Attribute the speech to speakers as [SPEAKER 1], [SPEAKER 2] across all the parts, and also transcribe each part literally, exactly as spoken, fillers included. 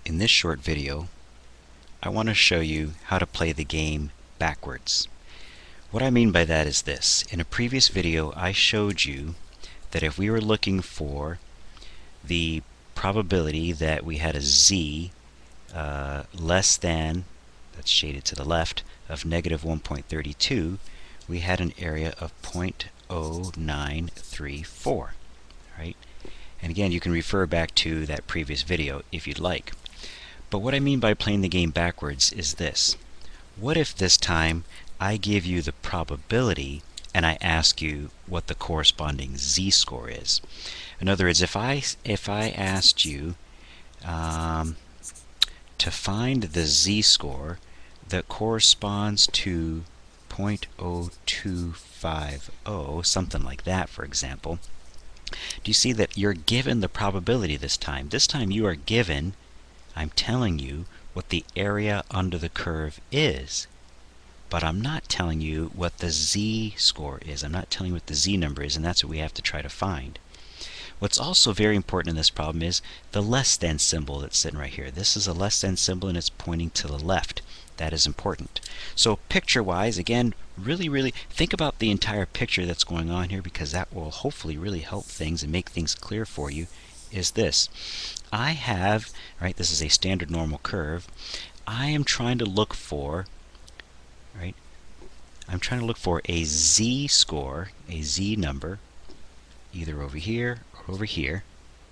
[SPEAKER 1] In this short video, I want to show you how to play the game backwards. What I mean by that is this. In a previous video, I showed you that if we were looking for the probability that we had a z uh, less than, that's shaded to the left, of negative one point three two, we had an area of zero point zero nine three four. Right? And again, you can refer back to that previous video if you'd like. But what I mean by playing the game backwards is this. What if this time I give you the probability and I ask you what the corresponding z-score is? In other words, if I, if I asked you um, to find the z-score that corresponds to zero point zero two five zero, something like that, for example, do you see that you're given the probability this time? This time you are given, I'm telling you what the area under the curve is, but I'm not telling you what the z-score is. I'm not telling you what the z number is, and that's what we have to try to find. What's also very important in this problem is the less than symbol that's sitting right here. This is a less than symbol and it's pointing to the left. That is important. So picture-wise, again, really, really think about the entire picture that's going on here, because that will hopefully really help things and make things clear for you. Is this. I have, right, this is a standard normal curve. I am trying to look for, right, I'm trying to look for a z-score, a z number, either over here or over here,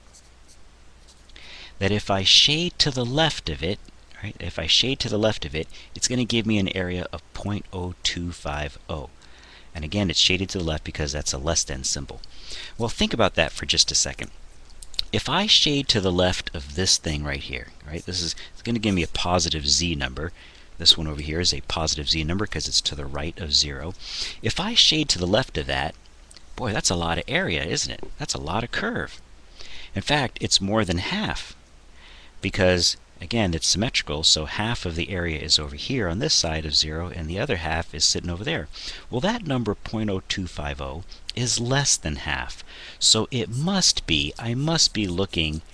[SPEAKER 1] that if I shade to the left of it, right, if I shade to the left of it, it's going to give me an area of zero point zero two five zero. And again, it's shaded to the left because that's a less than symbol. Well, think about that for just a second. If I shade to the left of this thing right here, right, this is it's going to give me a positive z number. This one over here is a positive z number because it's to the right of zero. If I shade to the left of that, boy, that's a lot of area, isn't it? That's a lot of curve. In fact, it's more than half, because again, it's symmetrical, so half of the area is over here on this side of zero, and the other half is sitting over there. Well, that number zero point zero two five zero is less than half. So it must be, I must be looking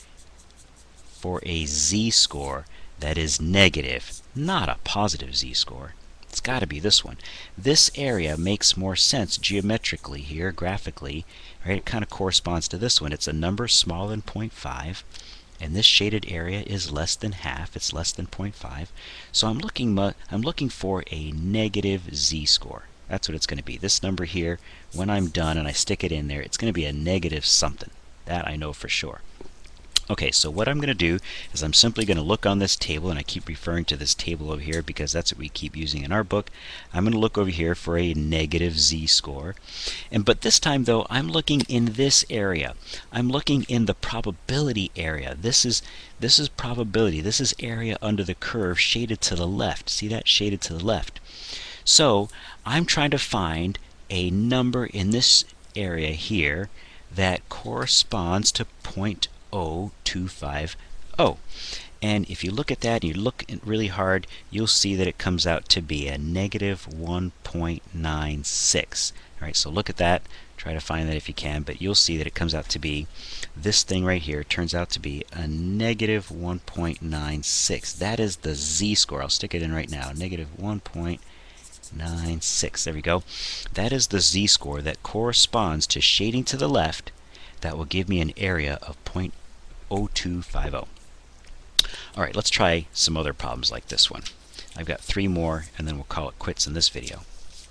[SPEAKER 1] for a z-score that is negative, not a positive z-score. It's got to be this one. This area makes more sense geometrically here, graphically. Right? It kind of corresponds to this one. It's a number smaller than zero point five. And this shaded area is less than half. It's less than zero point five. So I'm looking, I'm looking for a negative z-score. That's what it's going to be. This number here, when I'm done and I stick it in there, it's going to be a negative something. That I know for sure. Okay, so what I'm going to do is I'm simply going to look on this table, and I keep referring to this table over here because that's what we keep using in our book. I'm going to look over here for a negative z-score. And but this time though, I'm looking in this area. I'm looking in the probability area. This is this is probability. This is area under the curve shaded to the left. See that? Shaded to the left. So I'm trying to find a number in this area here that corresponds to zero point zero two five zero. And if you look at that and you look really hard, you'll see that it comes out to be a negative one point nine six. Alright, so look at that. Try to find that if you can, but you'll see that it comes out to be, this thing right here turns out to be a negative one point nine six. That is the z-score. I'll stick it in right now. Negative one point nine six. There we go. That is the z-score that corresponds to shading to the left. That will give me an area of zero point zero two five zero. Alright, let's try some other problems like this one. I've got three more, and then we'll call it quits in this video.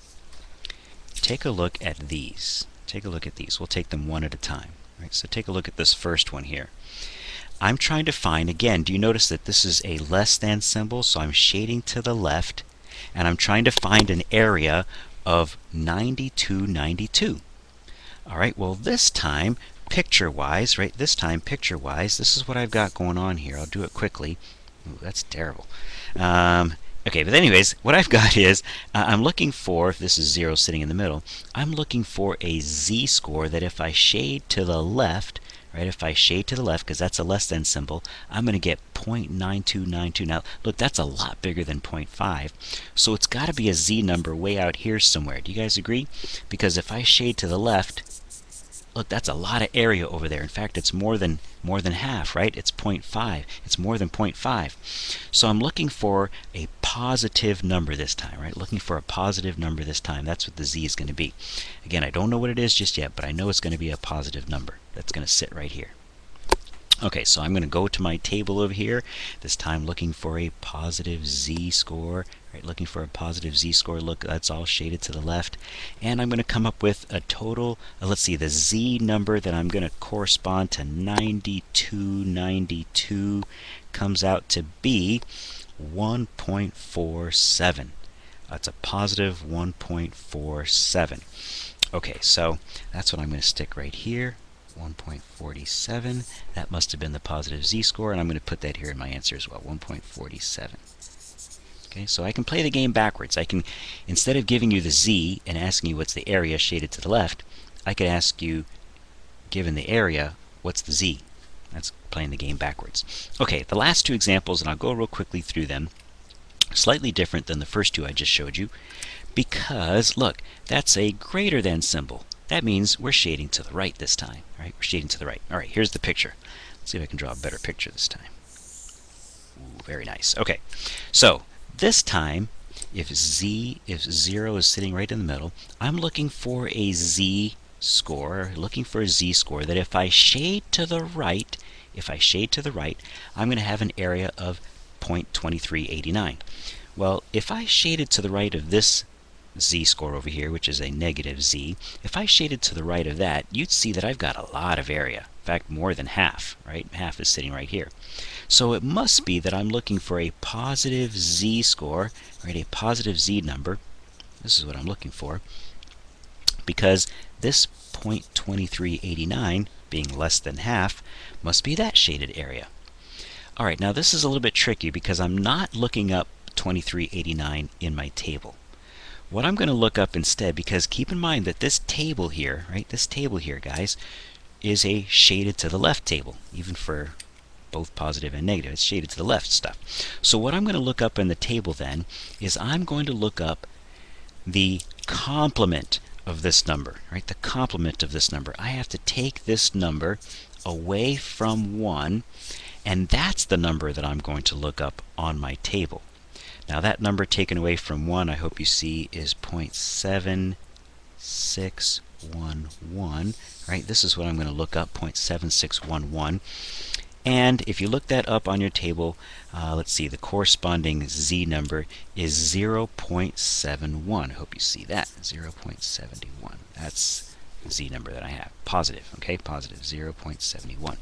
[SPEAKER 1] Take a look at these. Take a look at these. We'll take them one at a time. Right, so take a look at this first one here. I'm trying to find, again, do you notice that this is a less than symbol? So I'm shading to the left, and I'm trying to find an area of ninety-two ninety-two. Alright, well this time, picture-wise, right, this time picture-wise, this is what I've got going on here. I'll do it quickly. Ooh, that's terrible. Um, okay, but anyways, what I've got is, uh, I'm looking for, if this is zero sitting in the middle, I'm looking for a z-score that if I shade to the left, right, if I shade to the left, because that's a less than symbol, I'm going to get zero point nine two nine two. Now, look, that's a lot bigger than zero point five. So it's got to be a z number way out here somewhere. Do you guys agree? Because if I shade to the left, look, that's a lot of area over there. In fact, it's more than more than half, right? It's zero point five. It's more than zero point five. So I'm looking for a positive number this time, right? Looking for a positive number this time. That's what the z is going to be. Again, I don't know what it is just yet, but I know it's going to be a positive number. That's going to sit right here. Okay, so I'm going to go to my table over here, this time looking for a positive z-score, right? Looking for a positive z-score. Look, that's all shaded to the left. And I'm going to come up with a total, uh, let's see, the z number that I'm going to correspond to ninety-two ninety-two comes out to be one point four seven. That's a positive one point four seven. Okay, so that's what I'm going to stick right here. one point four seven. That must have been the positive z-score, and I'm going to put that here in my answer as well, one point four seven. Okay, so I can play the game backwards. I can, instead of giving you the z and asking you what's the area shaded to the left, I could ask you, given the area, what's the z? That's playing the game backwards. Okay, the last two examples, and I'll go real quickly through them, slightly different than the first two I just showed you, because, look, that's a greater than symbol. That means we're shading to the right this time, right? We're shading to the right. All right, here's the picture. Let's see if I can draw a better picture this time. Ooh, very nice. Okay, so this time, if z, if zero is sitting right in the middle, I'm looking for a z-score, looking for a z-score that if I shade to the right, if I shade to the right, I'm going to have an area of zero point two three eight nine. Well, if I shaded to the right of this z-score over here, which is a negative z, if I shaded to the right of that, you'd see that I've got a lot of area. In fact, more than half, right? Half is sitting right here. So it must be that I'm looking for a positive z-score, right? A positive z number. This is what I'm looking for, because this zero point two three eight nine, being less than half, must be that shaded area. All right, now this is a little bit tricky because I'm not looking up twenty-three eighty-nine in my table. What I'm going to look up instead, because keep in mind that this table here, right, this table here, guys, is a shaded to the left table, even for both positive and negative. It's shaded to the left stuff. So what I'm going to look up in the table then is I'm going to look up the complement of this number, right, the complement of this number. I have to take this number away from one, and that's the number that I'm going to look up on my table. Now that number taken away from one, I hope you see, is zero point seven six one one. Right? This is what I'm going to look up, zero point seven six one one. And if you look that up on your table, uh, let's see, the corresponding z number is zero point seven one. I hope you see that, zero point seven one. That's the z number that I have, positive, okay, positive, zero point seven one.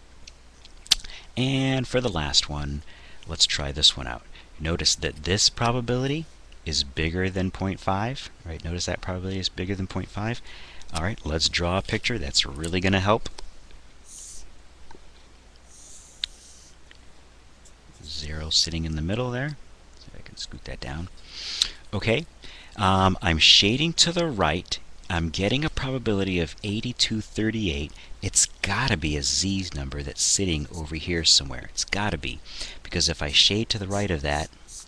[SPEAKER 1] And for the last one, let's try this one out. Notice that this probability is bigger than zero point five, right? Notice that probability is bigger than zero point five. All right, let's draw a picture. That's really going to help. Zero sitting in the middle there. See if I can scoot that down. Okay, um, I'm shading to the right. I'm getting a probability of eighty-two thirty-eight. It's got to be a z number that's sitting over here somewhere. It's got to be, because if I shade to the right of that,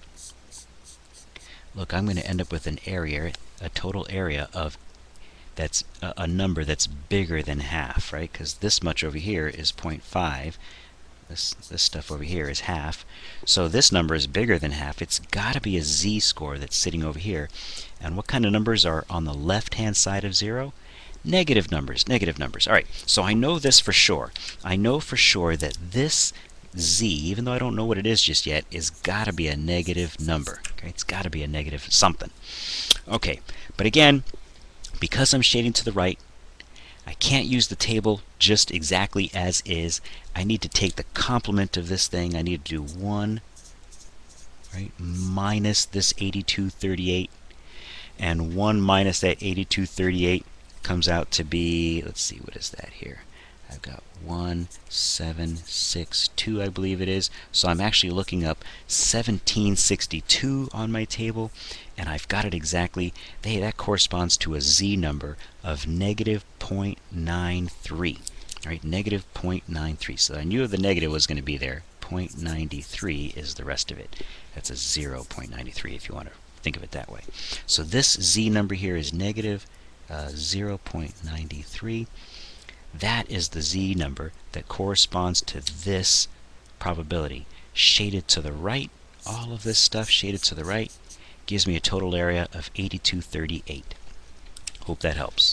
[SPEAKER 1] look, I'm going to end up with an area, a total area of that's a, a number that's bigger than half, right? Because this much over here is zero point five. This, this stuff over here is half. So this number is bigger than half. It's got to be a z-score that's sitting over here. And what kind of numbers are on the left-hand side of zero? Negative numbers, negative numbers. All right, so I know this for sure. I know for sure that this z, even though I don't know what it is just yet, is got to be a negative number. Okay, it's got to be a negative something. Okay, but again, because I'm shading to the right, I can't use the table just exactly as is. I need to take the complement of this thing. I need to do one, right, minus this eighty-two thirty-eight, and one minus that eighty-two thirty-eight comes out to be, let's see, what is that here? I've got one seven six two, I believe it is. So I'm actually looking up seventeen sixty-two on my table, and I've got it exactly. Hey, that corresponds to a z number of negative zero point nine three. Right, negative zero point nine three. So I knew the negative was going to be there. zero point nine three is the rest of it. That's a zero point nine three if you want to think of it that way. So this z number here is negative uh, zero point nine three. That is the z number that corresponds to this probability. Shaded to the right, all of this stuff shaded to the right gives me a total area of eighty-two thirty-eight. Hope that helps.